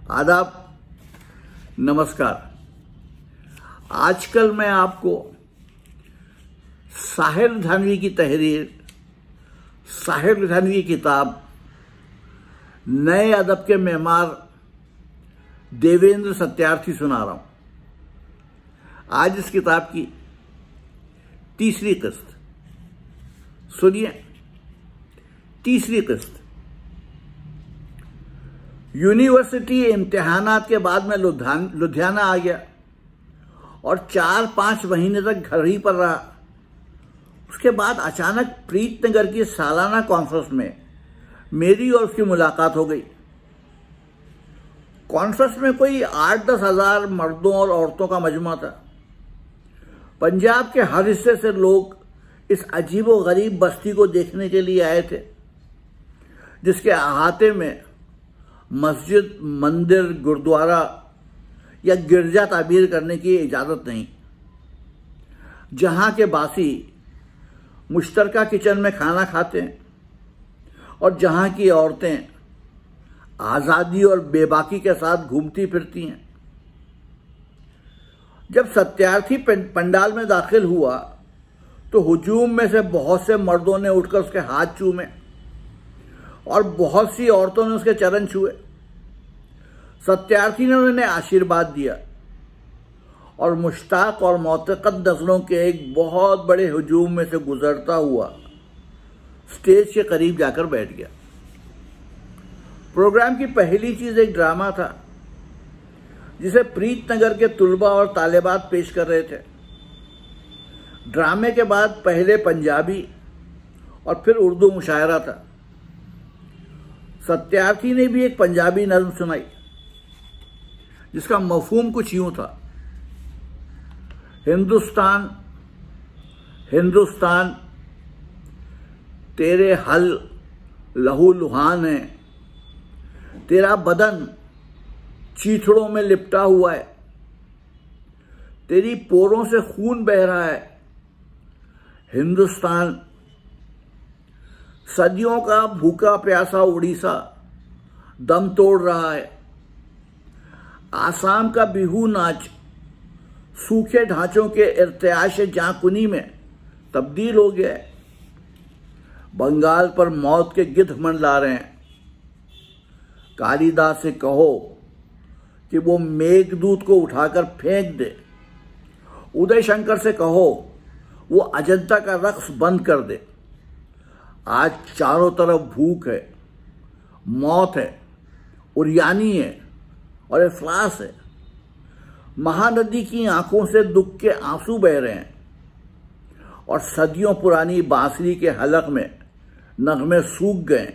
आदाब, नमस्कार। आजकल मैं आपको साहिर लुधियानवी की तहरीर, साहिर लुधियानवी की किताब नए अदब के मेमार देवेंद्र सत्यार्थी सुना रहा हूं। आज इस किताब की तीसरी किस्त सुनिए। तीसरी किस्त। यूनिवर्सिटी इम्तिहानात के बाद मैं लुधियाना आ गया और 4-5 महीने तक घर ही पर रहा। उसके बाद अचानक प्रीतनगर की सालाना कॉन्फ्रेंस में मेरी और उसकी मुलाकात हो गई। कॉन्फ्रेंस में कोई 8-10 हज़ार मर्दों और औरतों का मजमा था। पंजाब के हर हिस्से से लोग इस अजीबो-गरीब बस्ती को देखने के लिए आए थे, जिसके अहाते में मस्जिद, मंदिर, गुरुद्वारा या गिरजा ताबीर करने की इजाज़त नहीं, जहां के बासी मुश्तरका किचन में खाना खाते हैं और जहां की औरतें आज़ादी और बेबाकी के साथ घूमती फिरती हैं। जब सत्यार्थी पंडाल में दाखिल हुआ तो हुजूम में से बहुत से मर्दों ने उठकर उसके हाथ चूमे और बहुत सी औरतों ने उसके चरण छुए। सत्यार्थी ने उन्हें आशीर्वाद दिया और मुश्ताक और मोतक़द नज़रों के एक बहुत बड़े हुजूम में से गुजरता हुआ स्टेज के करीब जाकर बैठ गया। प्रोग्राम की पहली चीज एक ड्रामा था, जिसे प्रीतनगर के तुलबा और तालिबात पेश कर रहे थे। ड्रामे के बाद पहले पंजाबी और फिर उर्दू मुशायरा था। सत्यार्थी ने भी एक पंजाबी नज़्म सुनाई, जिसका मफहूम कुछ यूं था: हिंदुस्तान हिंदुस्तान तेरे हल लहू लुहान है, तेरा बदन चीथड़ों में लिपटा हुआ है, तेरी पोरों से खून बह रहा है। हिंदुस्तान सदियों का भूखा प्यासा उड़ीसा दम तोड़ रहा है। आसाम का बिहू नाच सूखे ढांचों के इर्तियाश जाकुनी में तब्दील हो गया है। बंगाल पर मौत के गिद्ध मंडला रहे हैं। कालिदास से कहो कि वो मेघदूत को उठाकर फेंक दे। उदय शंकर से कहो वो अजंता का रक्स बंद कर दे। आज चारों तरफ भूख है, मौत है, उरियानी है और इफ्लास है। महानदी की आंखों से दुख के आंसू बह रहे हैं और सदियों पुरानी बांसुरी के हलक में नगमे सूख गए।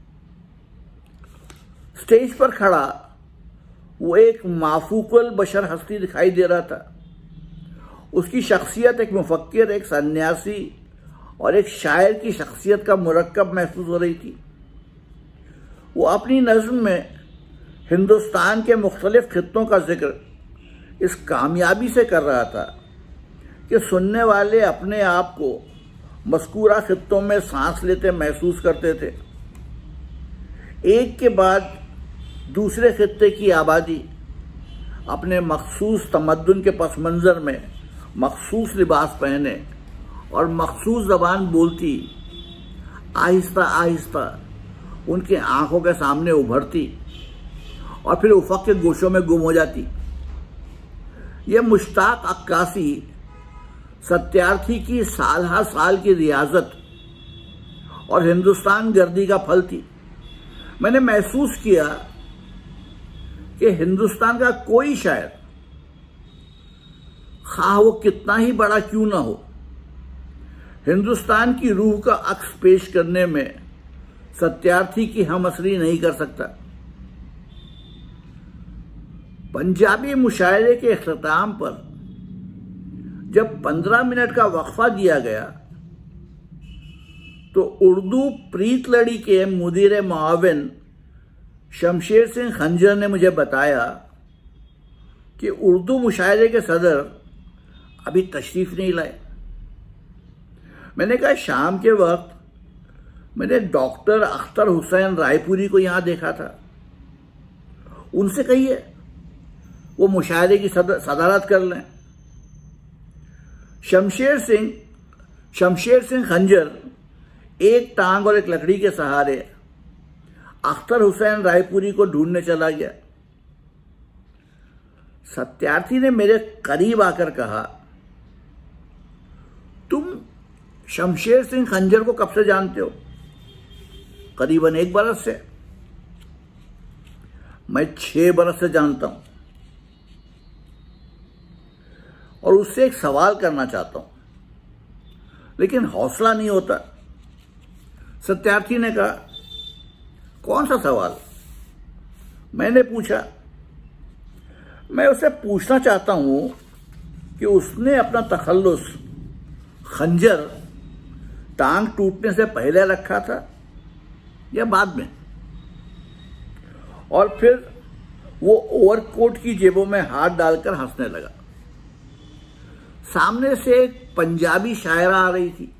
स्टेज पर खड़ा वो एक माफूकुल बशर हस्ती दिखाई दे रहा था। उसकी शख्सियत एक मुफक्किर, एक सन्यासी और एक शायर की शख्सियत का मुरक्कब महसूस हो रही थी। वो अपनी नज़्म में हिंदुस्तान के मुख्तलिफ खित्तों का जिक्र इस कामयाबी से कर रहा था कि सुनने वाले अपने आप को मज़कूरा खित्तों में सांस लेते महसूस करते थे। एक के बाद दूसरे खित्ते की आबादी अपने मखसूस तमद्दुन के पस मंज़र में मखसूस लिबास पहने और मखसूस ज़बान बोलती आहिस्ता आहिस्ता उनके आंखों के सामने उभरती और फिर उफ़क़ के गोशों में गुम हो जाती। ये मुश्ताक अक्कासी सत्यार्थी की साल हर साल की रियाजत और हिंदुस्तान गर्दी का फल थी। मैंने महसूस किया कि हिंदुस्तान का कोई शायर, खा वो कितना ही बड़ा क्यों ना हो, हिंदुस्तान की रूह का अक्स पेश करने में सत्यार्थी की हमअसरी नहीं कर सकता। पंजाबी मुशायरे के इख्तिताम पर जब 15 मिनट का वक्फा दिया गया तो उर्दू प्रीत लड़ी के मुदीर मुआविन शमशेर सिंह खंजर ने मुझे बताया कि उर्दू मुशायरे के सदर अभी तशरीफ नहीं लाए। मैंने कहा शाम के वक्त मैंने डॉक्टर अख्तर हुसैन रायपुरी को यहां देखा था। उनसे कहिए वो मुशायरे की सदारत कर लें। शमशेर सिंह खंजर एक टांग और एक लकड़ी के सहारे अख्तर हुसैन रायपुरी को ढूंढने चला गया। सत्यार्थी ने मेरे करीब आकर कहा, तुम शमशेर सिंह खंजर को कब से जानते हो? करीबन 1 बरस से। मैं 6 बरस से जानता हूं और उससे एक सवाल करना चाहता हूं, लेकिन हौसला नहीं होता। सत्यार्थी ने कहा, कौन सा सवाल? मैंने पूछा, मैं उसे पूछना चाहता हूं कि उसने अपना तखल्लुस खंजर टांग टूटने से पहले रखा था या बाद में? और फिर वो ओवरकोट की जेबों में हाथ डालकर हंसने लगा। सामने से एक पंजाबी शायरा आ रही थी।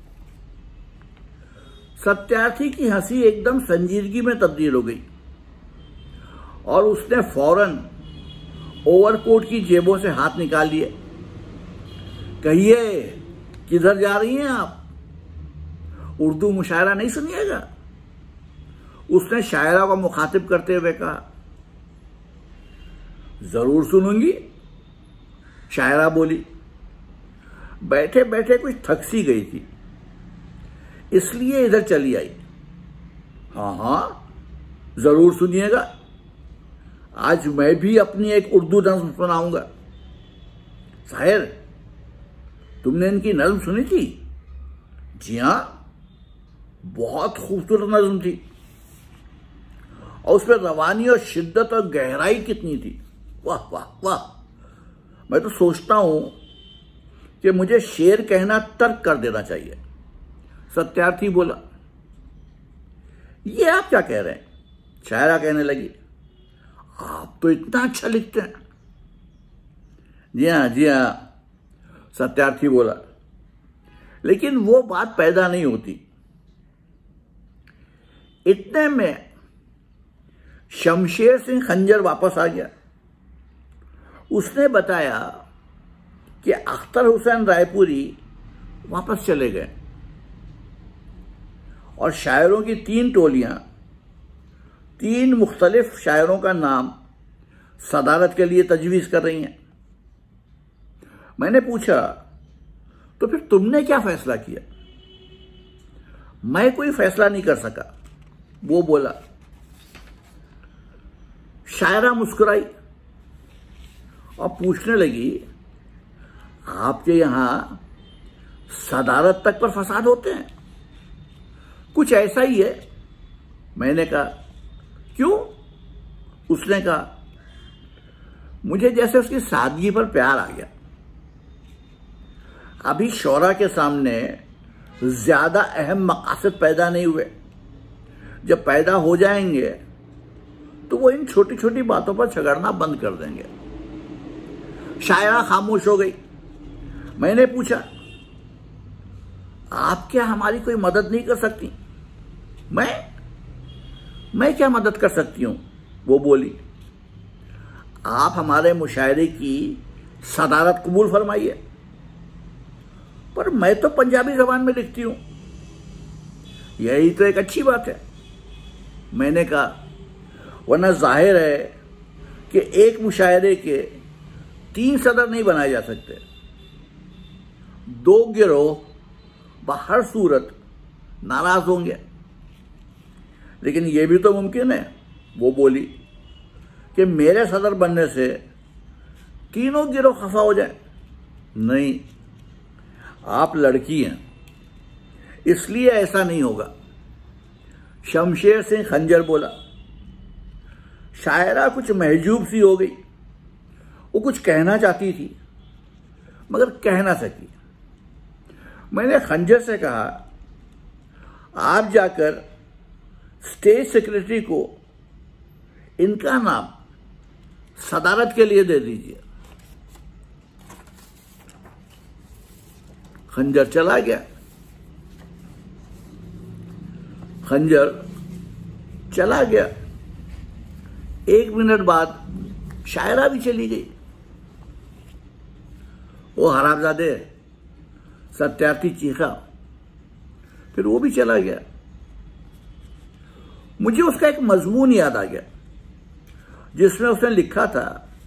सत्यार्थी की हंसी एकदम संजीदगी में तब्दील हो गई और उसने फौरन ओवरकोट की जेबों से हाथ निकाल लिए। कहिए, किधर जा रही हैं आप? उर्दू मुशायरा नहीं सुनिएगा? उसने शायरा को मुखातिब करते हुए कहा। जरूर सुनूंगी, शायरा बोली। बैठे बैठे कुछ थक सी गई थी, इसलिए इधर चली आई। हाँ, जरूर सुनिएगा। आज मैं भी अपनी एक उर्दू नज्म सुनाऊंगा। साहिर, तुमने इनकी नज्म सुनी थी? जी हां, बहुत खूबसूरत नज्म थी और उसमें रवानी और शिद्दत और गहराई कितनी थी। वाह वाह वाह। मैं तो सोचता हूं कि मुझे शेर कहना तर्क कर देना चाहिए। सत्यार्थी बोला, ये आप क्या कह रहे हैं? शायरा कहने लगी, आप तो इतना अच्छा लिखते हैं। जी हां, जी हां, सत्यार्थी बोला। लेकिन वो बात पैदा नहीं होती। इतने में शमशेर सिंह खंजर वापस आ गया। उसने बताया कि अख्तर हुसैन रायपुरी वापस चले गए और शायरों की 3 टोलियां 3 मुख्तलिफ शायरों का नाम सदारत के लिए तजवीज़ कर रही हैं। मैंने पूछा, तो फिर तुमने क्या फैसला किया? मैं कोई फैसला नहीं कर सका, वो बोला। शायरा मुस्कुराई और पूछने लगी, आपके यहां सदारत तक पर फसाद होते हैं? कुछ ऐसा ही है। मैंने कहा, क्यों? उसने कहा, मुझे जैसे उसकी सादगी पर प्यार आ गया। अभी शौरा के सामने ज्यादा अहम मकासद पैदा नहीं हुए। जब पैदा हो जाएंगे तो वो इन छोटी छोटी बातों पर झगड़ना बंद कर देंगे। शायरा खामोश हो गई। मैंने पूछा, आप क्या हमारी कोई मदद नहीं कर सकती? मैं क्या मदद कर सकती हूं? वो बोली, आप हमारे मुशायरे की सदारत कबूल फरमाइए। पर मैं तो पंजाबी जबान में लिखती हूं। यही तो एक अच्छी बात है। मैंने कहा, वरना जाहिर है कि एक मुशायरे के 3 सदर नहीं बनाए जा सकते। 2 गिरोह बहर सूरत नाराज होंगे। लेकिन यह भी तो मुमकिन है, वो बोली, कि मेरे सदर बनने से तीनों गिरोह खफा हो जाए। नहीं, आप लड़की हैं, इसलिए ऐसा नहीं होगा। शमशेर सिंह खंजर बोला। शायरा कुछ महजूब सी हो गई। वो कुछ कहना चाहती थी मगर कह ना सकी। मैंने खंजर से कहा, आप जाकर स्टेट सेक्रेटरी को इनका नाम सदारत के लिए दे दीजिए। खंजर चला गया। खंजर चला गया। 1 मिनट बाद शायरा भी चली गई। वो हरामजादे, सत्यार्थी चीखा, फिर वो भी चला गया। मुझे उसका एक मजमून याद आ गया जिसमें उसने लिखा था,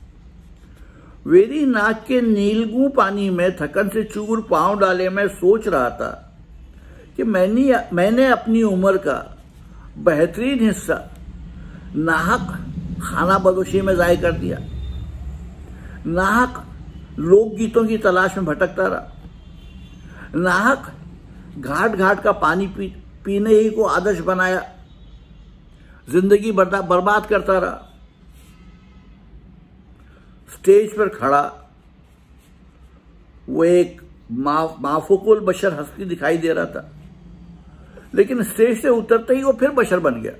वेरी नाक के नीलगू पानी में थकन से चूर पांव डाले मैं सोच रहा था कि मैंने अपनी उम्र का बेहतरीन हिस्सा नाहक खाना बदोशी में ज़ाय कर दिया। नाहक लोकगीतों की तलाश में भटकता रहा। नाहक घाट घाट का पानी पीने ही को आदर्श बनाया। जिंदगी बर्बाद करता रहा। स्टेज पर खड़ा वो एक माफूकुल बशर हस्ती दिखाई दे रहा था, लेकिन स्टेज से उतरते ही वो फिर बशर बन गया।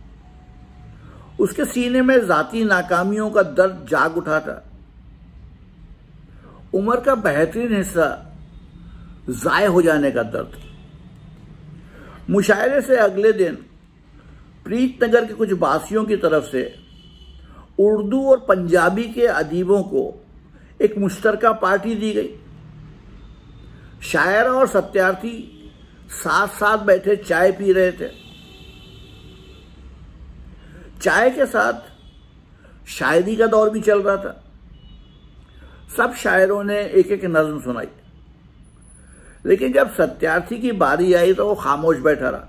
उसके सीने में जाती नाकामियों का दर्द जाग उठा था। उम्र का बेहतरीन हिस्सा जाय हो जाने का दर्द। मुशायरे से अगले दिन प्रीतनगर के कुछ बासियों की तरफ से उर्दू और पंजाबी के अदीबों को एक मुश्तरका पार्टी दी गई। शायरा और सत्यार्थी साथ साथ बैठे चाय पी रहे थे। चाय के साथ शायरी का दौर भी चल रहा था। सब शायरों ने एक एक नज्म सुनाई, लेकिन जब सत्यार्थी की बारी आई तो वो खामोश बैठा रहा।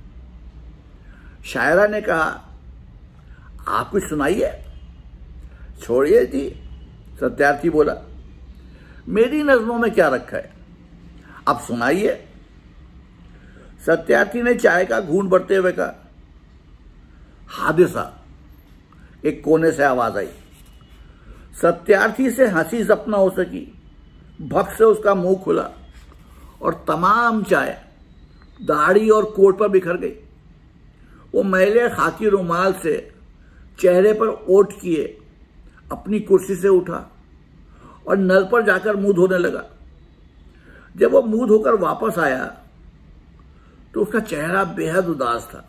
शायरा ने कहा, आप कुछ सुनाइए। छोड़िए जी, सत्यार्थी बोला, मेरी नज्मों में क्या रखा है, आप सुनाइए। सत्यार्थी ने चाय का घूंट भरते हुए कहा, हादिसा। एक कोने से आवाज आई। सत्यार्थी से हंसी जब्त न हो सकी। भप से उसका मुंह खुला और तमाम चाय दाढ़ी और कोट पर बिखर गई। वो मैले खाकी रुमाल से चेहरे पर ओट किए अपनी कुर्सी से उठा और नल पर जाकर मुंह धोने लगा। जब वो मुंह धोकर वापस आया तो उसका चेहरा बेहद उदास था।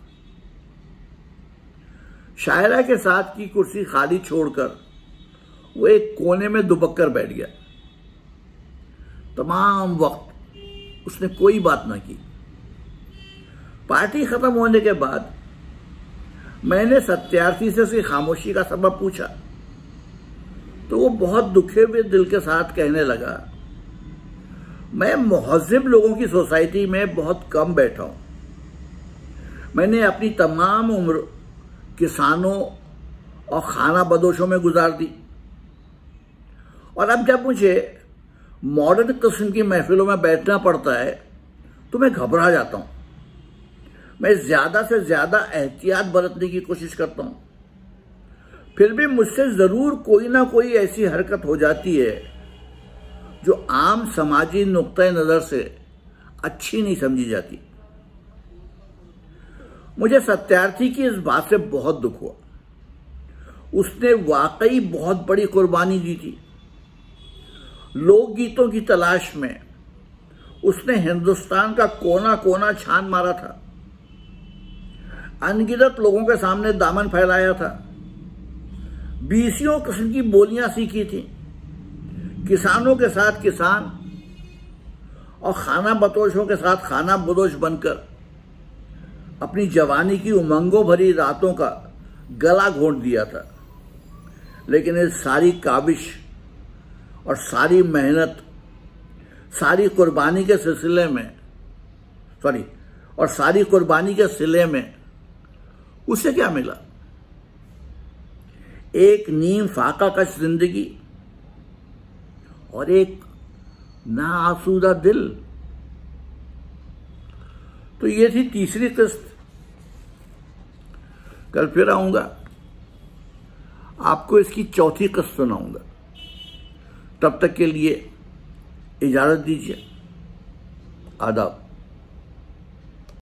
शायरा के साथ की कुर्सी खाली छोड़कर वो एक कोने में दुबक कर बैठ गया। तमाम वक्त उसने कोई बात न की। पार्टी खत्म होने के बाद मैंने सत्यार्थी से उसकी खामोशी का सबब पूछा तो वो बहुत दुखे हुए दिल के साथ कहने लगा, मैं मुहज़्ज़िब लोगों की सोसाइटी में बहुत कम बैठा हूं। मैंने अपनी तमाम उम्र किसानों और खाना बदोशों में गुजार दी, और अब जब मुझे मॉडर्न किस्म की महफिलों में बैठना पड़ता है तो मैं घबरा जाता हूं। मैं ज्यादा से ज्यादा एहतियात बरतने की कोशिश करता हूं, फिर भी मुझसे जरूर कोई ना कोई ऐसी हरकत हो जाती है जो आम समाजी नुक्ते नजर से अच्छी नहीं समझी जाती। मुझे सत्यार्थी की इस बात से बहुत दुख हुआ। उसने वाकई बहुत बड़ी कुर्बानी दी थी। लोकगीतों की तलाश में उसने हिंदुस्तान का कोना कोना छान मारा था। अनगिनत लोगों के सामने दामन फैलाया था। 20 किस्म की बोलियां सीखी थी। किसानों के साथ किसान और खाना बदोशों के साथ खाना बदोश बनकर अपनी जवानी की उमंगों भरी रातों का गला घोंट दिया था। लेकिन इस सारी काबिश और सारी मेहनत, सारी कुर्बानी के सिलसिले में सारी कुर्बानी के सिले में उसे क्या मिला? एक नीम फाका कश जिंदगी और एक नाआसूदा दिल। तो ये थी तीसरी किस्त। कल फिर आऊंगा, आपको इसकी चौथी किस्त सुनाऊंगा। तब तक के लिए इजाजत दीजिए। आदाब।